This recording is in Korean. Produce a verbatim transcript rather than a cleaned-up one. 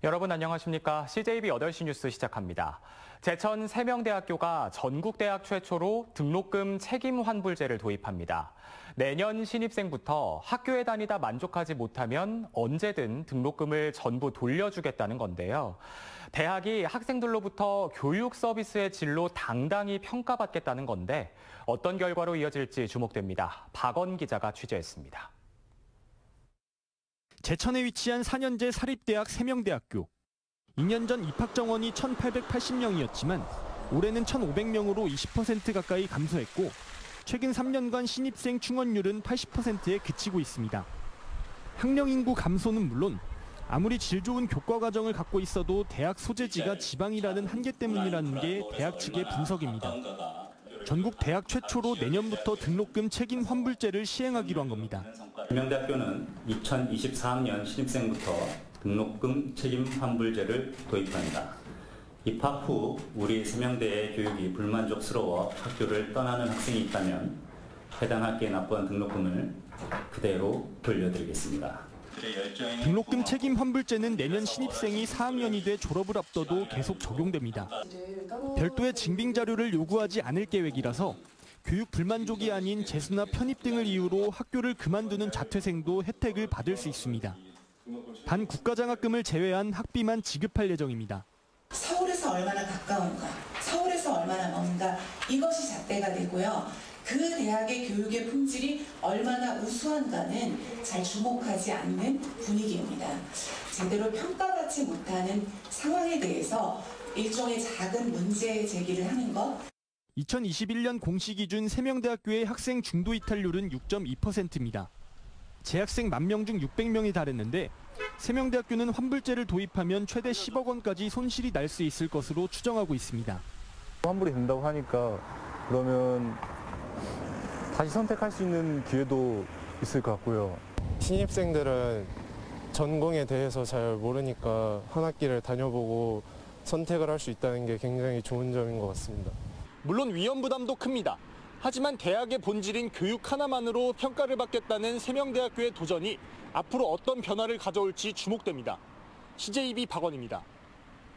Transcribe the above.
여러분 안녕하십니까? 씨제이비 여덟 시 뉴스 시작합니다. 제천 세명대학교가 전국대학 최초로 등록금 책임 환불제를 도입합니다. 내년 신입생부터 학교에 다니다 만족하지 못하면 언제든 등록금을 전부 돌려주겠다는 건데요. 대학이 학생들로부터 교육 서비스의 질로 당당히 평가받겠다는 건데 어떤 결과로 이어질지 주목됩니다. 박원 기자가 취재했습니다. 제천에 위치한 사 년제 사립대학 세명대학교. 이 년 전 입학 정원이 천팔백팔십 명이었지만 올해는 천오백 명으로 이십 퍼센트 가까이 감소했고 최근 삼 년간 신입생 충원율은 팔십 퍼센트에 그치고 있습니다. 학령 인구 감소는 물론 아무리 질 좋은 교과 과정을 갖고 있어도 대학 소재지가 지방이라는 한계 때문이라는 게 대학 측의 분석입니다. 전국 대학 최초로 내년부터 등록금 책임 환불제를 시행하기로 한 겁니다. 세명대학교는 이천이십사 학년 신입생부터 등록금 책임 환불제를 도입합니다. 입학 후 우리 세명대의 교육이 불만족스러워 학교를 떠나는 학생이 있다면 해당 학기에 납부한 등록금을 그대로 돌려드리겠습니다. 등록금 책임 환불제는 내년 신입생이 사 학년이 돼 졸업을 앞둬도 계속 적용됩니다. 별도의 징빙 자료를 요구하지 않을 계획이라서 교육 불만족이 아닌 재수나 편입 등을 이유로 학교를 그만두는 자퇴생도 혜택을 받을 수 있습니다. 단 국가장학금을 제외한 학비만 지급할 예정입니다. 서울에서 얼마나 가까운가, 서울에서 얼마나 먼가 이것이 잣대가 되고요. 그 대학의 교육의 품질이 얼마나 우수한가는 잘 주목하지 않는 분위기입니다. 제대로 평가받지 못하는 상황에 대해서 일종의 작은 문제 제기를 하는 것. 이천이십일 년 공시 기준 세명대학교의 학생 중도 이탈률은 육 점 이 퍼센트입니다. 재학생 만 명 중 육백 명이 달했는데 세명대학교는 환불제를 도입하면 최대 십억 원까지 손실이 날 수 있을 것으로 추정하고 있습니다. 환불이 된다고 하니까 그러면 다시 선택할 수 있는 기회도 있을 것 같고요. 신입생들은 전공에 대해서 잘 모르니까 한 학기를 다녀보고 선택을 할 수 있다는 게 굉장히 좋은 점인 것 같습니다. 물론 위험 부담도 큽니다. 하지만 대학의 본질인 교육 하나만으로 평가를 받겠다는 세명대학교의 도전이 앞으로 어떤 변화를 가져올지 주목됩니다. 씨제이비 박원입니다.